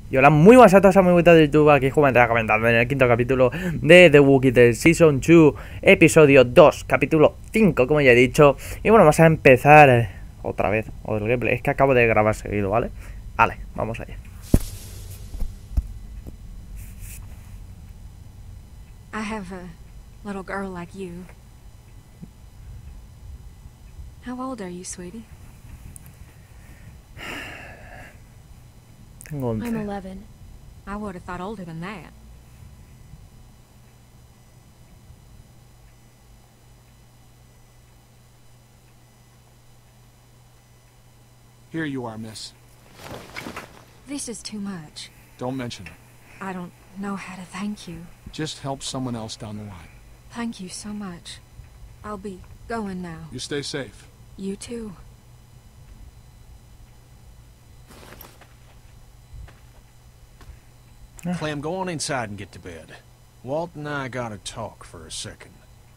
Y hola, muy buenas a todos amigos de YouTube, aquí Juventud comentando en el quinto capítulo de The Walking Dead Season 2, episodio 2, capítulo 5, como ya he dicho. Y bueno, vamos a empezar otra vez, otro gameplay, es que acabo de grabar seguido, ¿vale? Vale, vamos allá. I have a little girl like you. How old are you, sweetie? Tengo 11. I'm 11. I would have thought older than that. Here you are, miss. This is too much. Don't mention it. I don't know how to thank you. Just help someone else down the line. Thank you so much. I'll be going now. You stay safe. You too. Clem, go on inside and get to bed. Walt and I gotta talk for a second.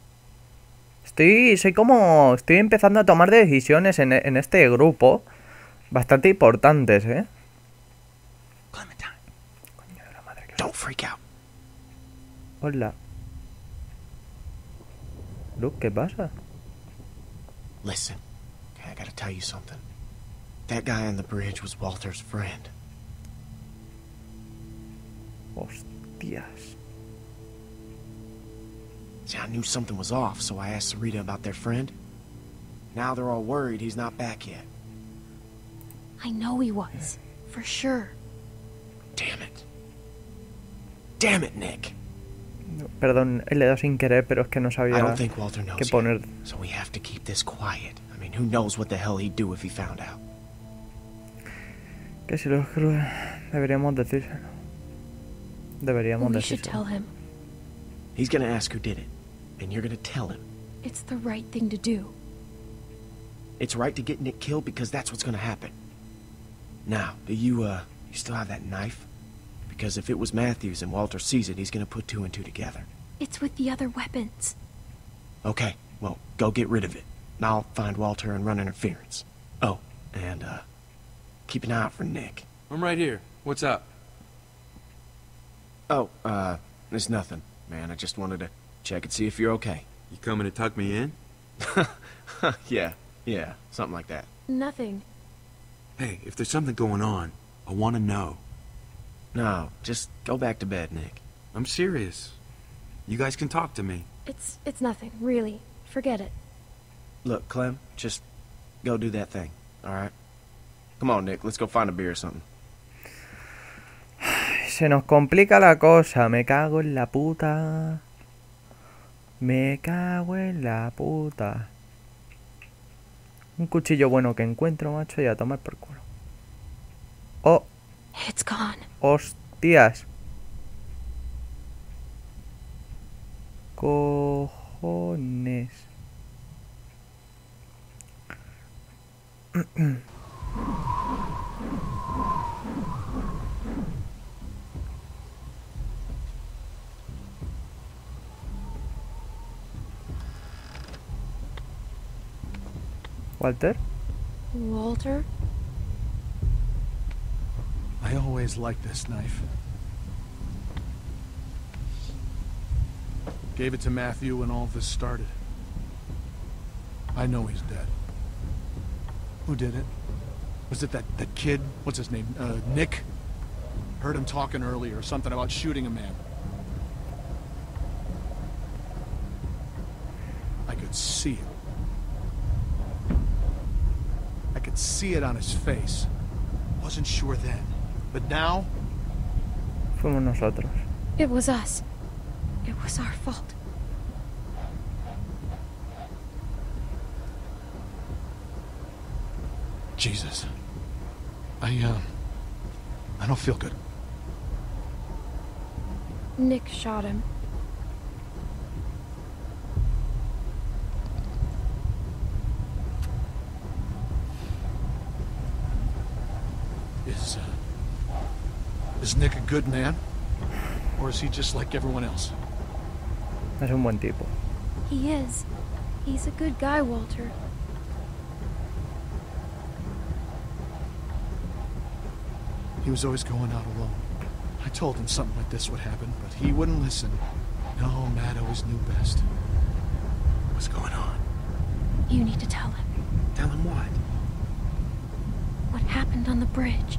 Estoy empezando a tomar decisiones en este grupo bastante importantes, ¿eh? Clementine. Don't freak out. Hola. Luke, ¿qué pasa? Listen, okay, I gotta tell you something. That guy on the bridge was Walter's friend. Hostias. See, I knew something was off, so I asked Sarita about their friend. Now they're all worried he's not back yet. I know he was. For sure. Damn it. Damn it, Nick. Perdón, le he dado sin querer, pero es que no I sabía don't think Walter knows qué yet, poner. so we have to keep this quiet. I mean, who knows what the hell he'd do if he found out. Que si lo escribe, deberíamos decírselo. Deberíamos We should decírselo. tell him. He's gonna ask who did it, and you're gonna tell him. It's the right thing to do. It's right to get Nick killed because that's what's gonna happen. Now, do you still have that knife? Because if it was Matthews and Walter sees it, he's gonna put two and two together. It's with the other weapons. Okay, well, go get rid of it. I'll find Walter and run interference. Oh, and, keep an eye out for Nick. I'm right here. What's up? Oh, it's nothing, man. I just wanted to check and see if you're okay. You coming to tuck me in? Yeah, something like that. Nothing. Hey, if there's something going on, I want to know. No, just go back to bed, Nick. I'm serious. You guys can talk to me. It's nothing, really. Forget it. Look, Clem, just go do that thing, alright? Come on, Nick, let's go find a beer or something. Se nos complica la cosa. Me cago en la puta. Me cago en la puta. Un cuchillo bueno que encuentro, macho, y a tomar por culo. Oh, It's gone. hostias. Cojones. Walter. Walter? I always liked this knife. Gave it to Matthew when all this started. I know he's dead. Who did it? Was it that kid? What's his name? Nick? Heard him talking earlier, something about shooting a man. I could see it. I could see it on his face. Wasn't sure then. But now, Fuimos nosotros. It was us. It was our fault. Jesus. I don't feel good. Nick shot him. Is Nick a good man? Or is he just like everyone else? Es un buen tipo. He is. He's a good guy, Walter. He was always going out alone. I told him something like this would happen, but he wouldn't listen. No, Matt always knew best. What's going on? You need to tell him Tell him what? what happened on the bridge.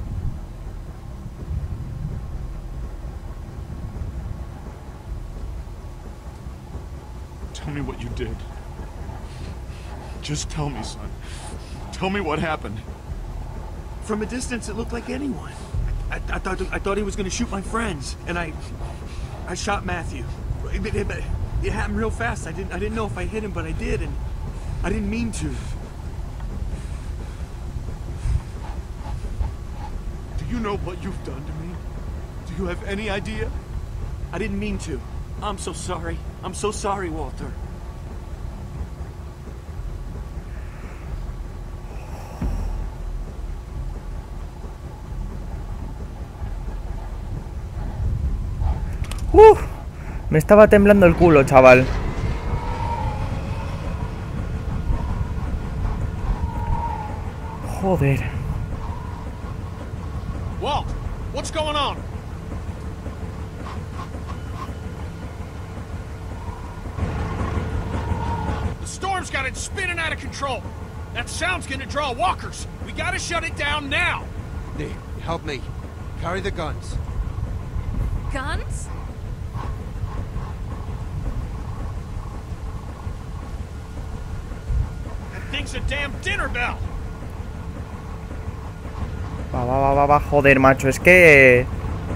Tell me what you did. Just tell me, son. Tell me what happened. From a distance, it looked like anyone. I thought he was gonna shoot my friends, and I shot Matthew. It happened real fast. I didn't know if I hit him, but I did, and I didn't mean to. Do you know what you've done to me? Do you have any idea? I didn't mean to. I'm so sorry. I'm so sorry, Walter. Me estaba temblando el culo, chaval. Joder. Walt, what's going on? The storm's got it spinning out of control. That sound's gonna draw walkers. We gotta shut it down now. Nick, help me. Carry the guns. Guns? That thing's a damn dinner bell. Va. Joder, macho, es que...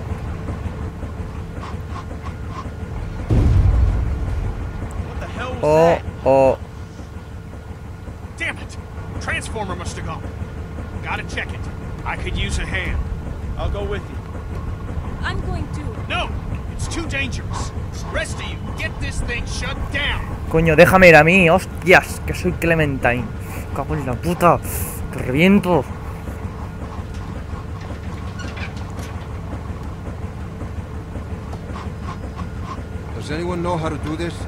What the hell was that? Oh. Damn it! Transformer must have gone. Gotta check it. I could use a hand. I'll go with you. I'm going to. No! It's too dangerous. Rest of you, get this thing shut down. Coño, déjame ir a mí. Hostias, que soy Clementine. Cago en la puta. Que reviento. Does anyone know how to do this?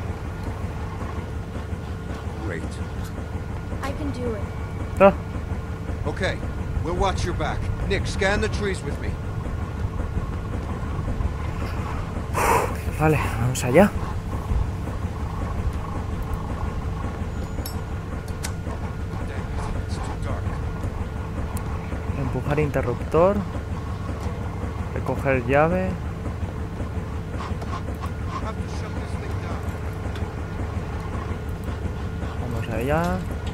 Great. I can do it. Ah, Okay, we'll watch your back. Nick, scan the trees with me. vale, vamos allá. Damn, it's too dark. Empujar interruptor. Recoger llave. Have to shut this thing down. Vamos allá.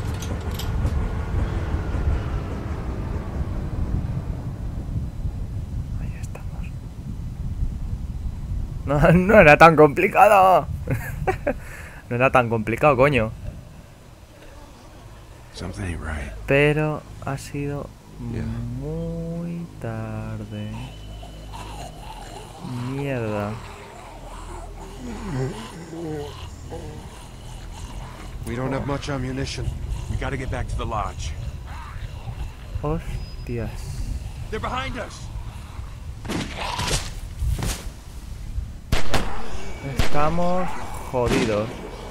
Ahí estamos. No era tan complicado. No era tan complicado, coño. Something ain't right. Pero ha sido Yeah. muy tarde. Mierda. We don't have much ammunition. We gotta get back to the lodge. Hostias. They're behind us. Estamos jodidos.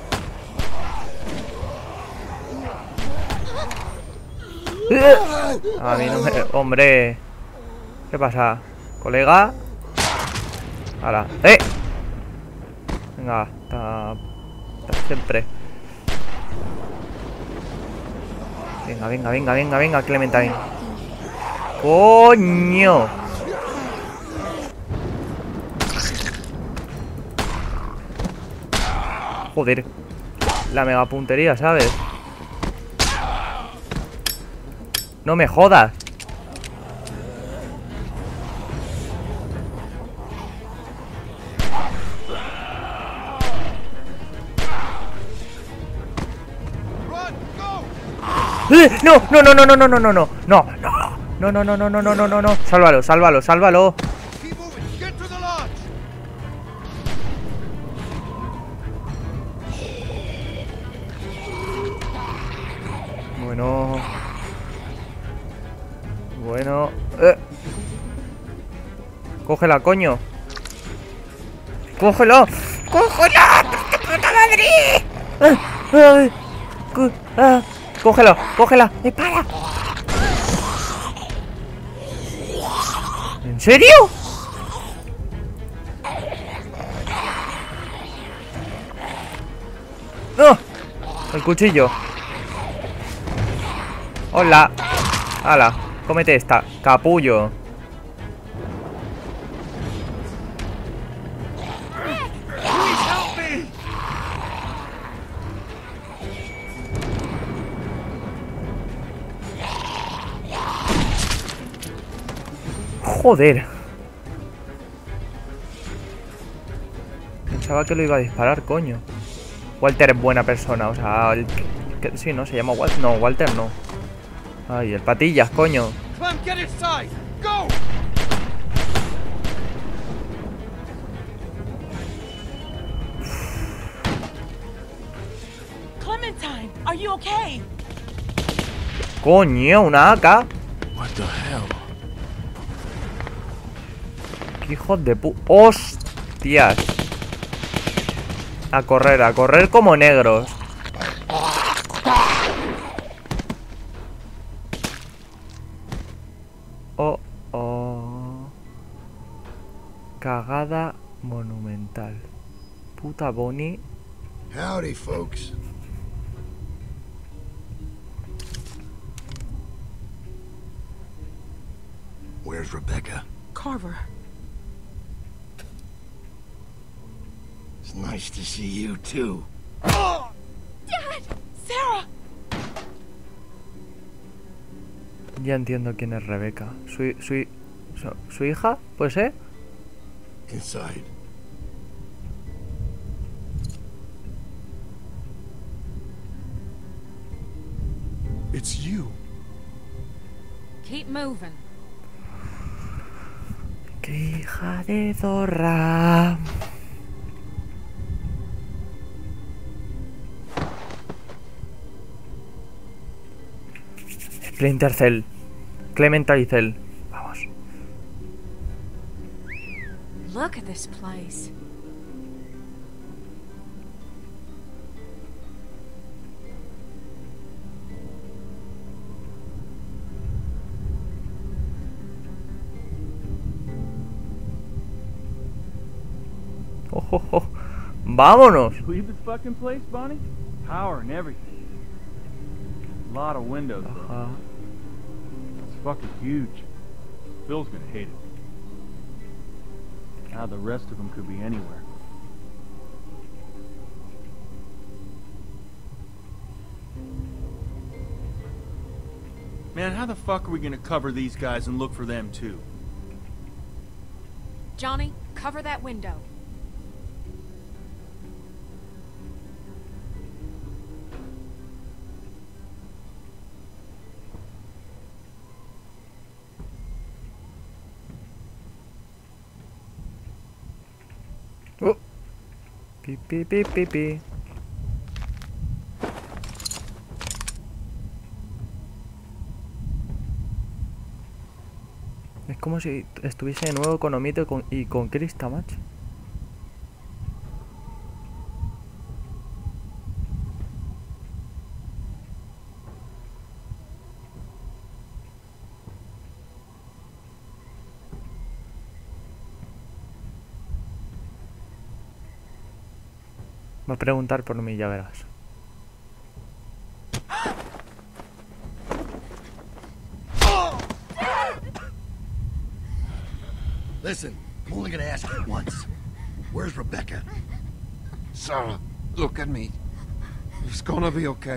A mí no me... Hombre. ¿Qué pasa? ¿Colega? ¡Hala! ¡Eh! Venga, está siempre. Venga, Clementine. ¡Coño! Joder. La mega puntería, ¿sabes? No me jodas. No. Sálvalo. Keep moving. Get to the lodge. Bueno. Cógela, coño. ¡Cógelo! ¡Puta madre! Cógela. ¡Para! serio? ¡No! El cuchillo. Hola. Hala, cómete esta, capullo. Joder. Pensaba que lo iba a disparar, coño. Walter es buena persona, o sea, sí, ¿no? Se llama Walter. No, Walter no. Ay, el patillas, coño. Clem, get inside! Go! Clementine, are you okay? Coño, una AK. What the hell? Qué hijos de pu... ¡Hostias! A correr como negros. Oh, oh. Cagada monumental. Puta Bonnie. Howdy, folks. Where's Rebecca? Carver. It's nice to see you, too. Dad! Sarah! Ya entiendo quién es Rebecca. ¿Su hija? ¿Puede ser? Inside. It's you. Keep moving. ¡Qué hija de zorra! Splinter Cell. Clementine Cell. Vamos. Look at this place. Oh, oh, oh. ¡Vámonos! Leave this fucking place, Bonnie? Power and everything. A lot of windows, though. Ajá. It's fucking huge. Phil's gonna hate it. Now the rest of them could be anywhere. Man, how the fuck are we gonna cover these guys and look for them too? Johnny, cover that window. Oh. Pi, pi, pi, pi, pi. Es como si estuviese de nuevo con Omito y con Krista, macho. Va a preguntar por mí, ya verás. Listen, I'm only gonna ask you once. Where's Rebecca? Sarah, look at me. It's gonna be okay.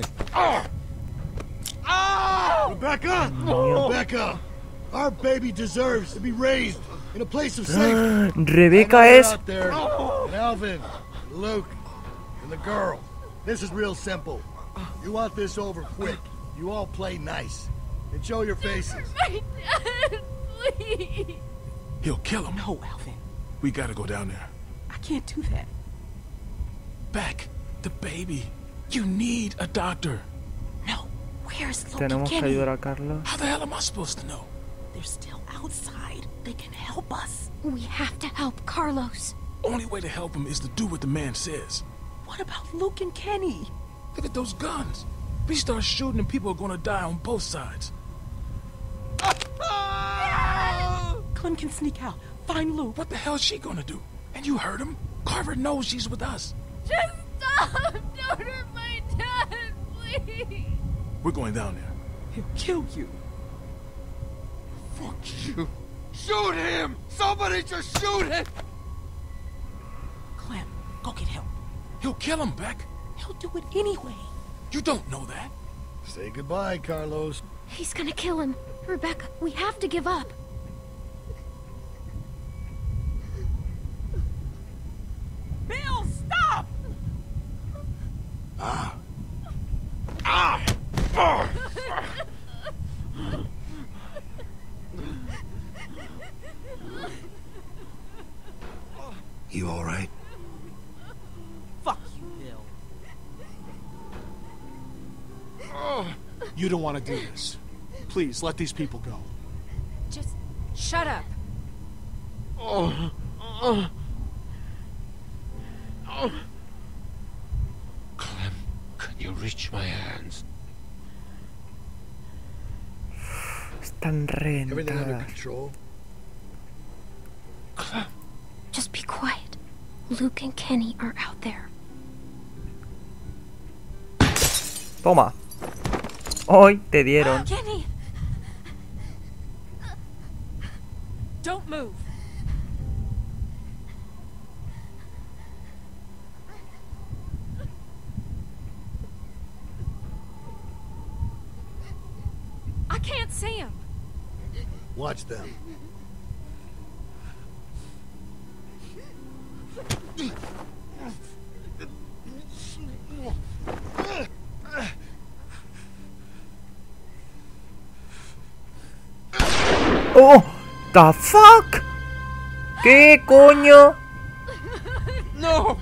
Rebecca! Rebecca! Our baby deserves to be raised in a place of safety. Rebecca es... Out there. And Alvin, Luke, and the girl. This is real simple. You want this over quick. You all play nice. And show your faces. My dad, please. He'll kill him. No, Alvin. We gotta go down there. I can't do that. Beck, the baby. You need a doctor. No. Where's Luke Tenemos and que Kenny? ayudar a Carlos. How the hell am I supposed to know? They're still outside. They can help us. We have to help Carlos. Only way to help him is to do what the man says. What about Luke and Kenny? Look at those guns. If we start shooting and people are gonna die on both sides. Alvin can sneak out. Find Luke. What the hell is she gonna do? And you heard him. Carver knows she's with us. Just stop! Don't hurt my dad, please! We're going down there. He'll kill you. Fuck you. Shoot him! Somebody just shoot him! Clem, go get help. He'll kill him, Beck. He'll do it anyway. You don't know that. Say goodbye, Carlos. He's gonna kill him. Rebecca, we have to give up. Bill, stop! Ah. Ah! Ah! You all right? Fuck you, Bill. You don't want to do this. Please, let these people go. Just shut up. Clem, can you reach my hands? Están Everything under reventadas. control? Clem. Just be quiet. Luke and Kenny are out there. Toma. Hoy te dieron. Kenny! Don't move. I can't see him. Watch them. ¡Oh! ¿The fuck? ¿Qué coño? No!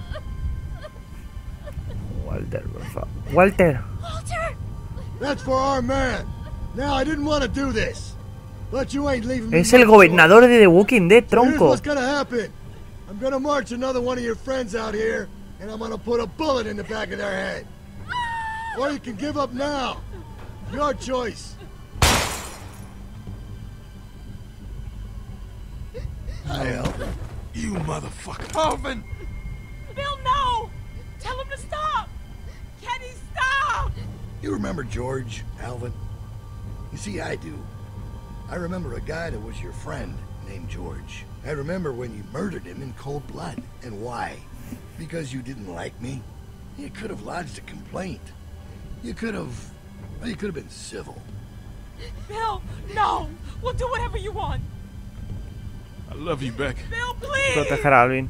Walter, por favor. Walter. Walter! That's for our man. Now, I didn't want to do this, but you ain't leaving me. Es el gobernador de The Walking Dead, So here's tronco. what's gonna happen. I'm gonna march another one of your friends out here, and I'm gonna put a bullet in the back of their head. Or you can give up now. Your choice. Hell. You motherfucker. Alvin! Bill, no! Tell him to stop! Kenny, stop! You remember George, Alvin? You see, I do. I remember a guy that was your friend named George. I remember when you murdered him in cold blood. And why? Because you didn't like me? You could have lodged a complaint. You could have been civil. Bill, no! We'll do whatever you want. I love you, Beck. Bill, please! Proteger a Alvin.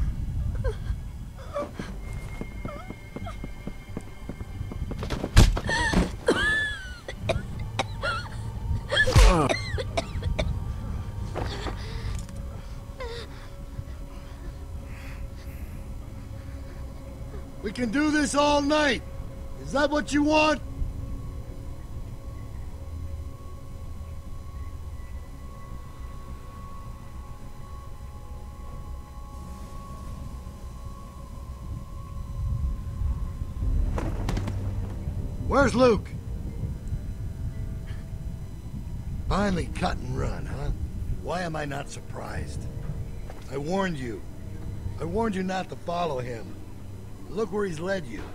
We can do this all night. Is that what you want? Where's Luke? Finally cut and run, huh? Why am I not surprised? I warned you. I warned you not to follow him. Look where he's led you.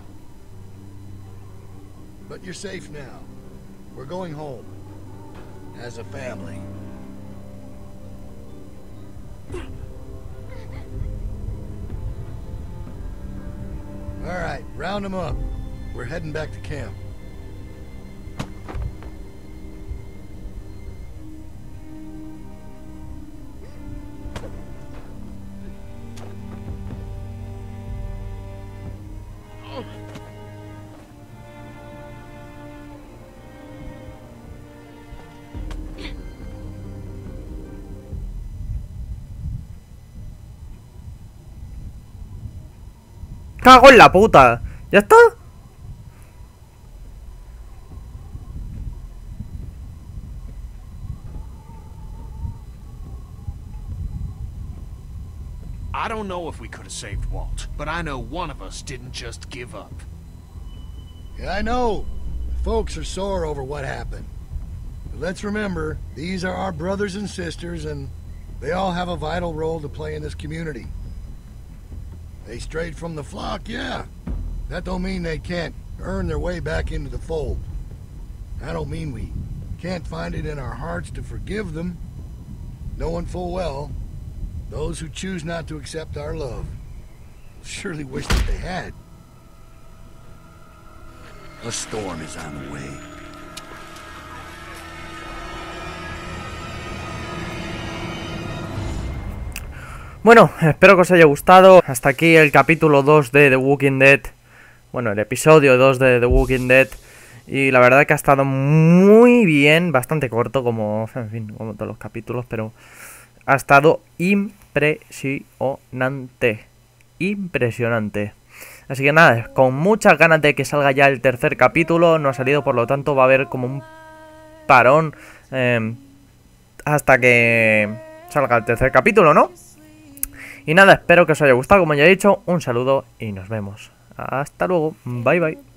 But you're safe now. We're going home. As a family. All right, round them up. We're heading back to camp. ¡Cago en la puta! ¿Ya está? I don't know if we could have saved Walt, but I know one of us didn't just give up. Yeah, I know. Folks are sore over what happened. But let's remember, these are our brothers and sisters, and They all have a vital role to play in this community. They strayed from the flock, yeah. That don't mean they can't earn their way back into the fold. That don't mean we can't find it in our hearts to forgive them, knowing full well those who choose not to accept our love surely wish that they had. A storm is on the way. Bueno, espero que os haya gustado. Hasta aquí el capítulo 2 de The Walking Dead. Bueno, el episodio 2 de The Walking Dead. Y la verdad que ha estado muy bien. Bastante corto como, en fin, como todos los capítulos. Pero ha estado impresionante. Impresionante. Así que nada, con muchas ganas de que salga ya el tercer capítulo. No ha salido, por lo tanto va a haber como un parón hasta que salga el tercer capítulo, ¿no? Y nada, espero que os haya gustado, como ya he dicho. Un saludo y nos vemos. Hasta luego. Bye bye.